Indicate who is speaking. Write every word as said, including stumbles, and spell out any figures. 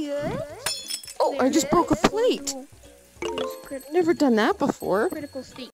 Speaker 1: Oh, I just broke a plate. Never done that before.
Speaker 2: Critical state.